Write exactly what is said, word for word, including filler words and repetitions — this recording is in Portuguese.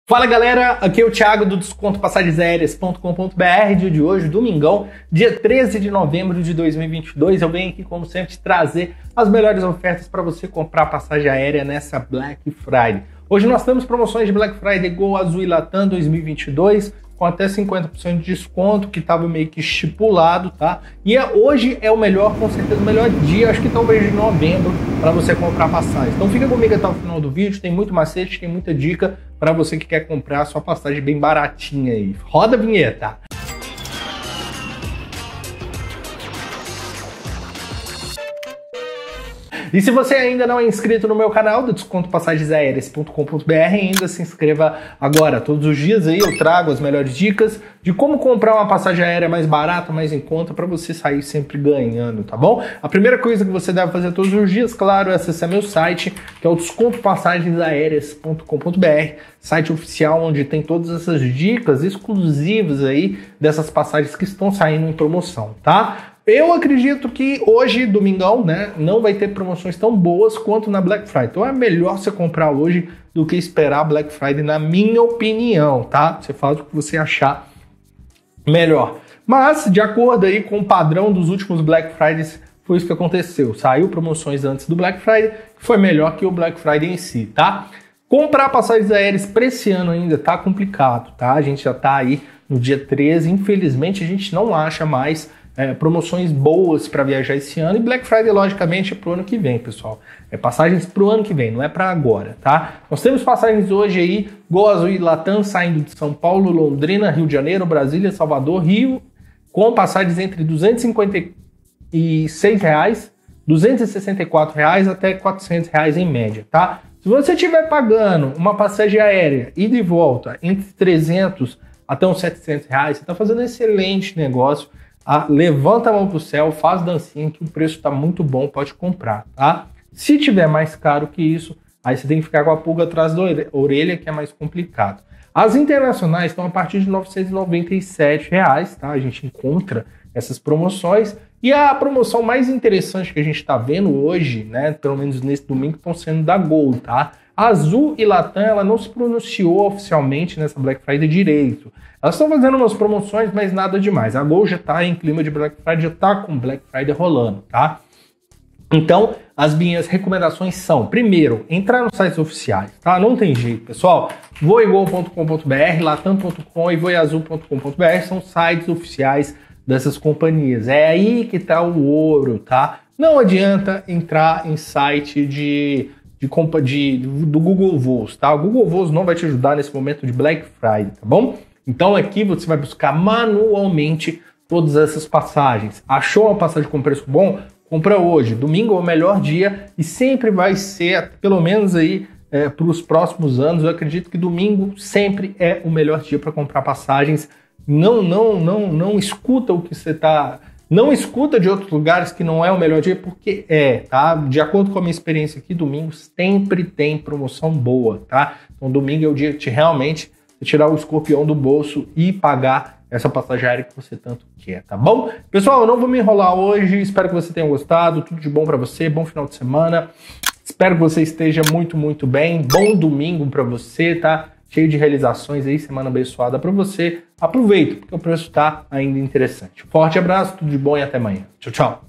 Fala galera, aqui é o Thiago do desconto passagens aéreas ponto com ponto br. Dia de hoje, domingão, dia treze de novembro de dois mil e vinte e dois. Eu venho aqui, como sempre, trazer as melhores ofertas para você comprar passagem aérea nessa Black Friday. Hoje nós temos promoções de Black Friday Gol, Azul e Latam dois mil e vinte e dois, com até cinquenta por cento de desconto, que estava meio que estipulado, tá? E é, hoje é o melhor, com certeza, o melhor dia, acho que talvez de novembro, para você comprar passagem. Então fica comigo até o final do vídeo, tem muito macete, tem muita dica para você que quer comprar a sua passagem bem baratinha aí. Roda a vinheta! E se você ainda não é inscrito no meu canal do desconto passagens aéreas ponto com ponto br, ainda se inscreva agora. Todos os dias aí eu trago as melhores dicas de como comprar uma passagem aérea mais barata, mais em conta, para você sair sempre ganhando, tá bom? A primeira coisa que você deve fazer todos os dias, claro, é acessar meu site, que é o desconto passagens aéreas ponto com ponto br, site oficial onde tem todas essas dicas exclusivas aí dessas passagens que estão saindo em promoção, tá? Eu acredito que hoje, domingão, né, não vai ter promoções tão boas quanto na Black Friday. Então é melhor você comprar hoje do que esperar a Black Friday, na minha opinião, tá? Você faz o que você achar melhor. Mas, de acordo aí com o padrão dos últimos Black Fridays, foi isso que aconteceu. Saiu promoções antes do Black Friday, que foi melhor que o Black Friday em si, tá? Comprar passagens aéreas para esse ano ainda tá complicado, tá? A gente já tá aí no dia treze, infelizmente a gente não acha mais É, promoções boas para viajar esse ano, e Black Friday, logicamente, é pro ano que vem, pessoal. É passagens pro ano que vem, não é para agora, tá? Nós temos passagens hoje aí, Gol, Azul e Latam, saindo de São Paulo, Londrina, Rio de Janeiro, Brasília, Salvador, Rio, com passagens entre duzentos e cinquenta e seis reais, duzentos e sessenta e quatro reais até quatrocentos reais em média, tá? Se você estiver pagando uma passagem aérea ida e volta entre trezentos até uns setecentos reais, você está fazendo um excelente negócio. Ah, levanta a mão pro céu, faz dancinha, que o preço tá muito bom, pode comprar, tá? Se tiver mais caro que isso, aí você tem que ficar com a pulga atrás da orelha, que é mais complicado. As internacionais estão a partir de novecentos e noventa e sete reais, tá? A gente encontra essas promoções. E a promoção mais interessante que a gente está vendo hoje, né, pelo menos nesse domingo, estão sendo da Gol, tá? A Azul e Latam, ela não se pronunciou oficialmente nessa Black Friday direito. Elas estão fazendo umas promoções, mas nada demais. A Gol já está em clima de Black Friday, já está com Black Friday rolando, tá? Então, as minhas recomendações são, primeiro, entrar nos sites oficiais, tá? Não tem jeito, pessoal. voigol ponto com ponto br, latam ponto com e voiazul ponto com ponto br são sites oficiais dessas companhias. É aí que tá o ouro, tá? Não adianta entrar em site de... De, de, do Google Voos, tá? O Google Voos não vai te ajudar nesse momento de Black Friday, tá bom? Então aqui você vai buscar manualmente todas essas passagens. Achou uma passagem com preço bom? Compra hoje. Domingo é o melhor dia e sempre vai ser, pelo menos aí é, para os próximos anos, eu acredito que domingo sempre é o melhor dia para comprar passagens. Não, não, não, não escuta o que você está... Não escuta de outros lugares que não é o melhor dia, porque é, tá? De acordo com a minha experiência aqui, domingo sempre tem promoção boa, tá? Então domingo é o dia de realmente tirar o escorpião do bolso e pagar essa passagem aérea que você tanto quer, tá bom? Pessoal, eu não vou me enrolar hoje, espero que você tenha gostado, tudo de bom pra você, bom final de semana. Espero que você esteja muito, muito bem, bom domingo pra você, tá? Cheio de realizações aí, semana abençoada para você. Aproveita, porque o preço tá ainda interessante. Forte abraço, tudo de bom e até amanhã. Tchau, tchau.